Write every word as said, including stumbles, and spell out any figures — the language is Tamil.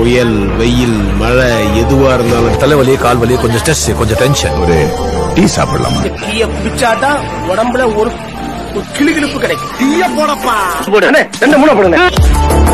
புயல் வெயில் மழை எதுவா இருந்தாலும் தலைவலி கால் வலி கொஞ்சம் ஸ்ட்ரெஸ் கொஞ்சம் டென்ஷன் ஒரு டீ சாப்பிடலாமா? டீய குடிச்சாதான் உடம்புல ஒரு கிளுகிளுப்பு கிடைக்கும். டீய போடப்பா. ரெண்டு மூணு போடுங்க.